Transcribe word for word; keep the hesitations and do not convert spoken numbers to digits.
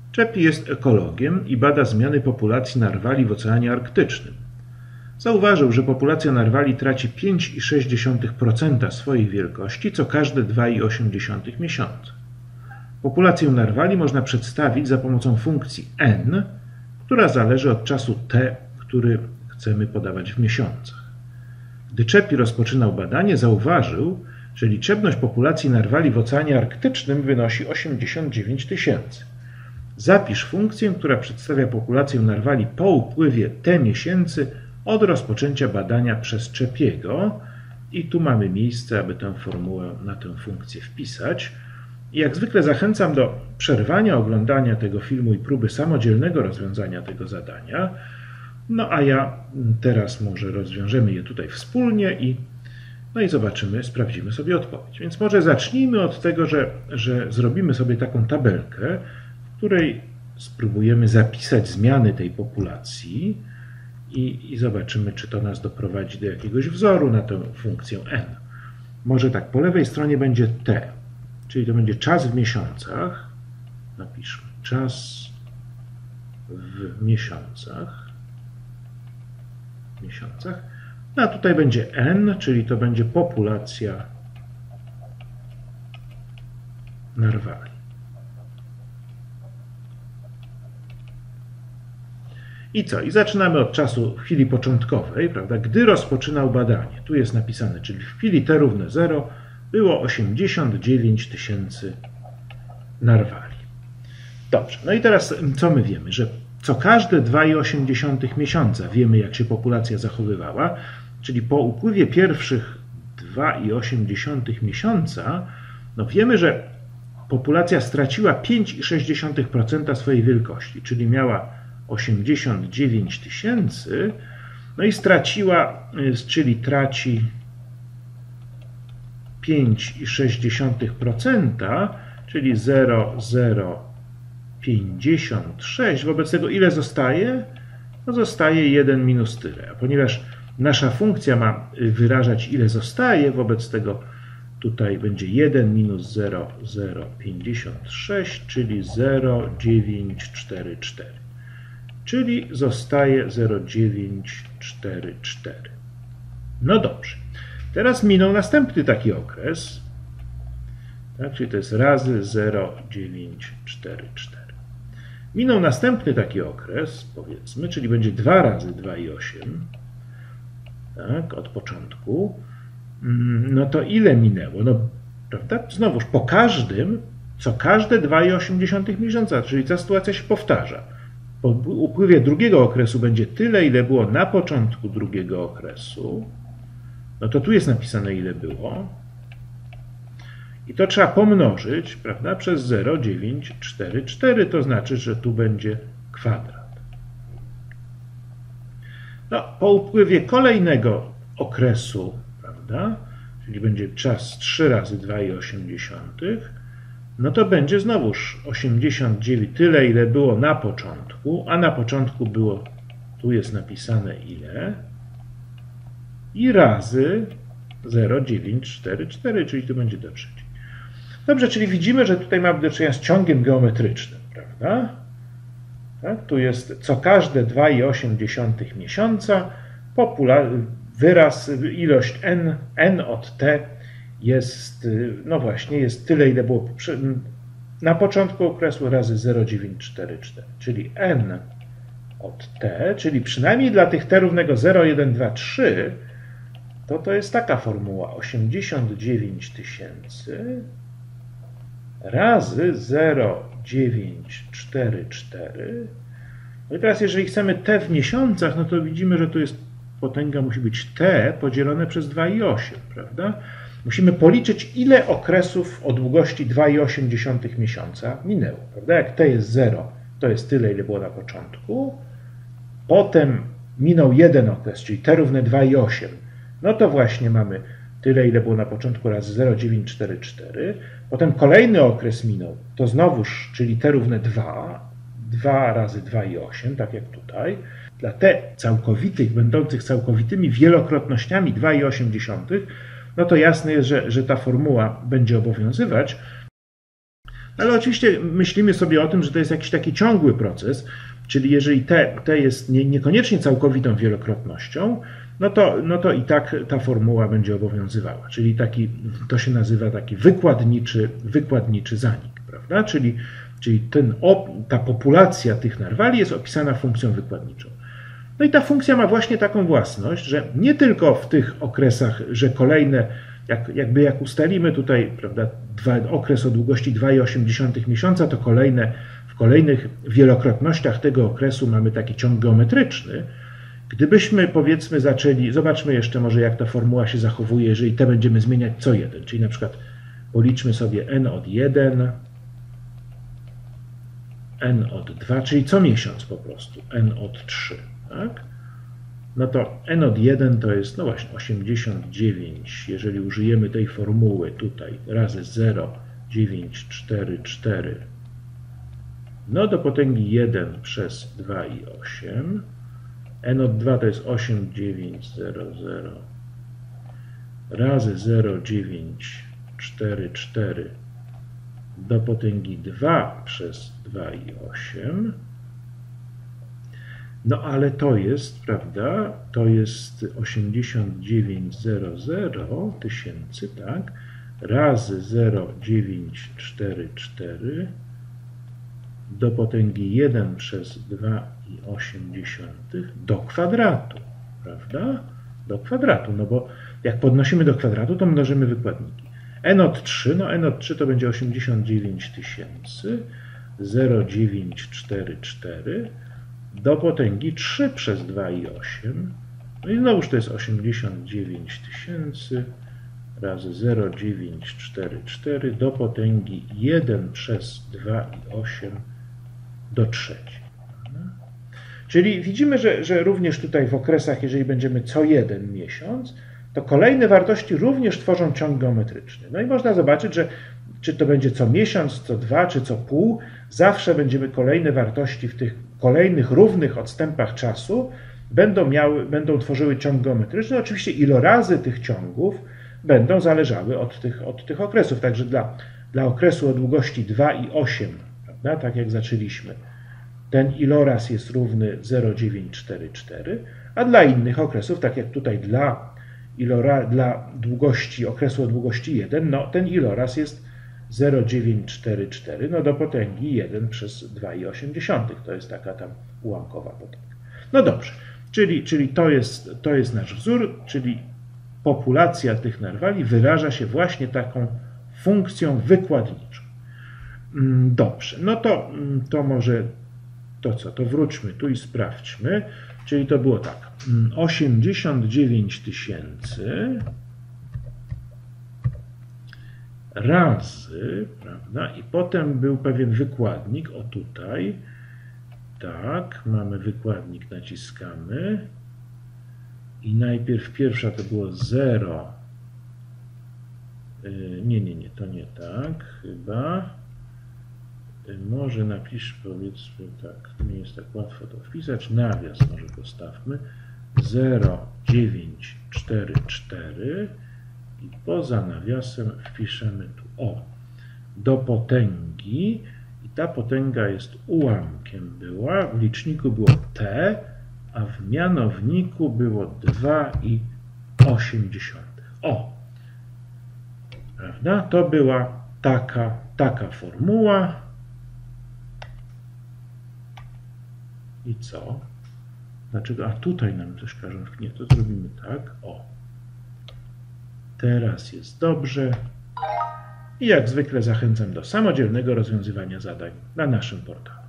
Czepi jest ekologiem i bada zmiany populacji narwali w Oceanie Arktycznym. Zauważył, że populacja narwali traci pięć przecinek sześć procent swojej wielkości co każde dwa przecinek osiem miesiąca. Populację narwali można przedstawić za pomocą funkcji n, która zależy od czasu t, który chcemy podawać w miesiącach. Gdy Czepi rozpoczynał badanie, zauważył, że liczebność populacji narwali w Oceanie Arktycznym wynosi osiemdziesiąt dziewięć tysięcy. Zapisz funkcję, która przedstawia populację narwali po upływie t miesięcy od rozpoczęcia badania przez Czepiego i tu mamy miejsce, aby tę formułę na tę funkcję wpisać. I jak zwykle zachęcam do przerwania oglądania tego filmu i próby samodzielnego rozwiązania tego zadania. No a ja teraz może rozwiążemy je tutaj wspólnie i, no i zobaczymy, sprawdzimy sobie odpowiedź. Więc może zacznijmy od tego, że, że zrobimy sobie taką tabelkę, w której spróbujemy zapisać zmiany tej populacji i, i zobaczymy, czy to nas doprowadzi do jakiegoś wzoru na tę funkcję n. Może tak, po lewej stronie będzie t, czyli to będzie czas w miesiącach. Napiszmy czas w miesiącach. miesiącach. No a tutaj będzie n, czyli to będzie populacja narwali. I co? I zaczynamy od czasu w chwili początkowej, prawda? Gdy rozpoczynał badanie. Tu jest napisane, czyli w chwili t równe zero było osiemdziesiąt dziewięć tysięcy narwali. Dobrze, no i teraz co my wiemy? Że co każde dwa przecinek osiem miesiąca wiemy, jak się populacja zachowywała, czyli po upływie pierwszych dwa przecinek osiem miesiąca, no wiemy, że populacja straciła pięć przecinek sześć procent swojej wielkości, czyli miała osiemdziesiąt dziewięć tysięcy, no i straciła, czyli traci pięć przecinek sześć procent, czyli zero przecinek zero pięćdziesiąt sześć. Wobec tego ile zostaje? No zostaje jeden minus tyle. A ponieważ nasza funkcja ma wyrażać ile zostaje, wobec tego tutaj będzie jeden minus zero przecinek zero pięćdziesiąt sześć, czyli zero przecinek dziewięćset czterdzieści cztery. Czyli zostaje zero przecinek dziewięćset czterdzieści cztery. No dobrze. Teraz minął następny taki okres, tak, czyli to jest razy zero przecinek dziewięćset czterdzieści cztery. Minął następny taki okres, powiedzmy, czyli będzie dwa razy dwa przecinek osiem, tak, od początku. No to ile minęło? No, prawda? Znowuż po każdym, co każde dwa przecinek osiem miesiąca, czyli ta sytuacja się powtarza. Po upływie drugiego okresu będzie tyle, ile było na początku drugiego okresu. No to tu jest napisane, ile było. I to trzeba pomnożyć, prawda, przez zero przecinek dziewięćset czterdzieści cztery, to znaczy, że tu będzie kwadrat. No, po upływie kolejnego okresu, prawda, czyli będzie czas trzy razy dwa przecinek osiem, no to będzie znowuż osiemdziesiąt dziewięć, tyle, ile było na początku, a na początku było, tu jest napisane ile, i razy zero przecinek dziewięćset czterdzieści cztery, czyli tu będzie do trzeciej. Dobrze, czyli widzimy, że tutaj mamy do czynienia z ciągiem geometrycznym, prawda? Tak? Tu jest co każde dwa przecinek osiem miesiąca, wyraz, ilość n, n od t jest, no właśnie, jest tyle, ile było na początku okresu razy zero przecinek dziewięćset czterdzieści cztery, czyli n od t, czyli przynajmniej dla tych t równego zero, jeden, dwa, trzy, to to jest taka formuła osiemdziesiąt dziewięć tysięcy razy zero przecinek dziewięćset czterdzieści cztery. No i teraz jeżeli chcemy t w miesiącach, no to widzimy, że tu jest potęga musi być t podzielone przez dwa przecinek osiem, prawda? Musimy policzyć, ile okresów o długości dwa przecinek osiem miesiąca minęło, prawda? Jak t jest zero, to jest tyle, ile było na początku. Potem minął jeden okres, czyli t równe dwa przecinek osiem. No to właśnie mamy tyle, ile było na początku razy zero przecinek dziewięćset czterdzieści cztery. Potem kolejny okres minął, to znowuż, czyli t równe dwa, dwa razy dwa przecinek osiem, tak jak tutaj. Dla t całkowitych, będących całkowitymi wielokrotnościami dwa przecinek osiem, no to jasne jest, że, że ta formuła będzie obowiązywać. Ale oczywiście myślimy sobie o tym, że to jest jakiś taki ciągły proces, czyli jeżeli t, t jest nie, niekoniecznie całkowitą wielokrotnością, no to, no to i tak ta formuła będzie obowiązywała. Czyli taki, to się nazywa taki wykładniczy, wykładniczy zanik, prawda? Czyli, czyli ten, ta populacja tych narwali jest opisana funkcją wykładniczą. No i ta funkcja ma właśnie taką własność, że nie tylko w tych okresach, że kolejne, jak, jakby jak ustalimy tutaj, prawda, dwa, okres o długości dwa i osiem dziesiątych miesiąca, to kolejne, w kolejnych wielokrotnościach tego okresu mamy taki ciąg geometryczny. Gdybyśmy, powiedzmy, zaczęli, zobaczmy jeszcze może, jak ta formuła się zachowuje, jeżeli te będziemy zmieniać co jeden, czyli na przykład policzmy sobie n od jeden, n od dwa, czyli co miesiąc po prostu, n od trzy, tak? No to n od jeden to jest, no właśnie, osiemdziesiąt dziewięć, jeżeli użyjemy tej formuły tutaj, razy zero przecinek dziewięćset czterdzieści cztery, no do potęgi jeden przez dwa i osiem, n od dwa to jest osiem tysięcy dziewięćset razy zero przecinek dziewięćset czterdzieści cztery do potęgi dwa przez dwa i osiem. No ale to jest, prawda, to jest osiemdziesiąt dziewięćset tysięcy, tak, razy zero przecinek dziewięćset czterdzieści cztery do potęgi jeden przez dwa i osiem dziesiątych do kwadratu, prawda? Do kwadratu, no bo jak podnosimy do kwadratu, to mnożymy wykładniki. n od trzy, no n od trzy to będzie osiemdziesiąt dziewięć tysięcy, zero przecinek dziewięćset czterdzieści cztery do potęgi trzy przez dwa i osiem, no i znowuż to jest osiemdziesiąt dziewięć tysięcy razy zero przecinek dziewięćset czterdzieści cztery do potęgi jeden przez dwa i osiem do trzeciej. Czyli widzimy, że, że również tutaj w okresach, jeżeli będziemy co jeden miesiąc, to kolejne wartości również tworzą ciąg geometryczny. No i można zobaczyć, że czy to będzie co miesiąc, co dwa, czy co pół, zawsze będziemy kolejne wartości w tych kolejnych równych odstępach czasu będą, miały, będą tworzyły ciąg geometryczny. Oczywiście ilorazy tych ciągów będą zależały od tych, od tych okresów. Także dla, dla okresu o długości dwa i osiem, prawda, tak jak zaczęliśmy, ten iloraz jest równy zero przecinek dziewięćset czterdzieści cztery, a dla innych okresów, tak jak tutaj dla, ilora, dla długości, okresu o długości jeden, no ten iloraz jest zero przecinek dziewięćset czterdzieści cztery, no do potęgi jeden przez dwa i osiem dziesiątych. To jest taka tam ułamkowa potęga. No dobrze, czyli, czyli to, jest, to jest nasz wzór, czyli populacja tych narwali wyraża się właśnie taką funkcją wykładniczą. Dobrze, no to, to może to co, to wróćmy tu i sprawdźmy. Czyli to było tak, osiemdziesiąt dziewięć tysięcy razy, prawda, i potem był pewien wykładnik, o tutaj, tak, mamy wykładnik, naciskamy i najpierw pierwsza to było zero, nie, nie, nie, to nie tak, chyba, może napisz, powiedzmy tak, nie jest tak łatwo to wpisać, nawias może postawmy, zero przecinek dziewięćset czterdzieści cztery i poza nawiasem wpiszemy tu o, do potęgi i ta potęga jest ułamkiem była, w liczniku było t, a w mianowniku było dwa i osiem dziesiątych. O! Prawda? To była taka, taka formuła. I co? Dlaczego? A tutaj nam coś każą. Nie, to zrobimy tak. O! Teraz jest dobrze. I jak zwykle zachęcam do samodzielnego rozwiązywania zadań na naszym portalu.